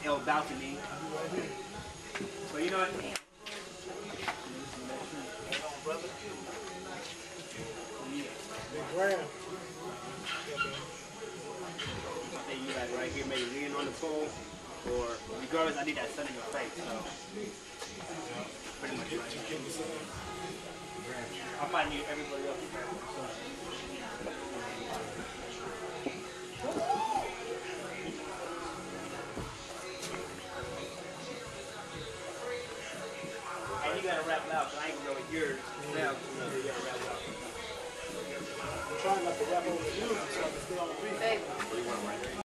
L balcony. So you know what? I think you guys right here maybe leaning on the pole, or regardless, I need that sun in your face. So pretty much right here. I might need everybody else. And you gotta rap loud, so I ain't gonna know what yours now. You gotta rap loud. I'm trying not to rap over the music so I can stay on the beat. Hey.